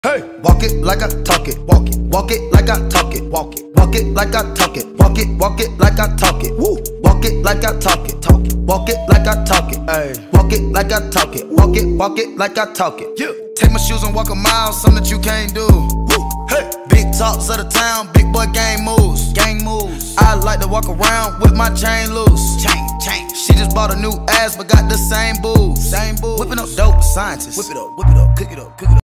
Hey, walk it like I talk it, walk it, walk it like I talk it, walk it, walk it like I talk it, walk it like I talk it, woo, walk it like I talk it, walk it like I talk it, ay, walk it like I talk it, walk it like I talk it, yeah. Take my shoes and walk a mile, something that you can't do, woo, hey. Big talks of the town, big boy gang moves, I like to walk around with my chain loose, chain. She just bought a new ass but got the same boobs, whipping up dope scientists, whip it up, cook it up.